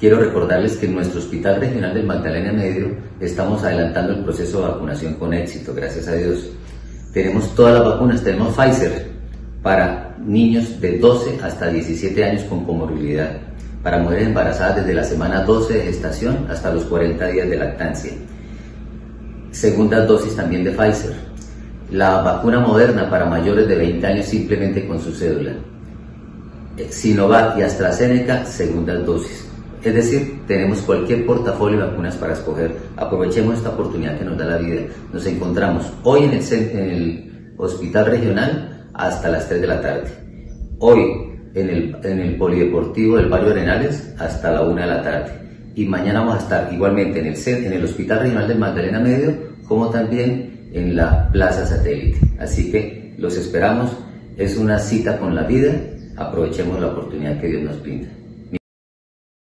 quiero recordarles que en nuestro Hospital Regional del Magdalena Medio estamos adelantando el proceso de vacunación con éxito, gracias a Dios. Tenemos todas las vacunas, tenemos Pfizer para niños de 12 hasta 17 años con comorbilidad, para mujeres embarazadas desde la semana 12 de gestación hasta los 40 días de lactancia. Segunda dosis también de Pfizer. La vacuna Moderna para mayores de 20 años simplemente con su cédula. Sinovac y AstraZeneca, segundas dosis. Es decir, tenemos cualquier portafolio de vacunas para escoger. Aprovechemos esta oportunidad que nos da la vida. Nos encontramos hoy en el Hospital Regional hasta las 3 de la tarde. Hoy en el Polideportivo del Barrio Arenales hasta la 1 de la tarde. Y mañana vamos a estar igualmente en el Hospital Regional del Magdalena Medio, como también en la Plaza Satélite. Así que los esperamos. Es una cita con la vida. Aprovechemos la oportunidad que Dios nos brinda.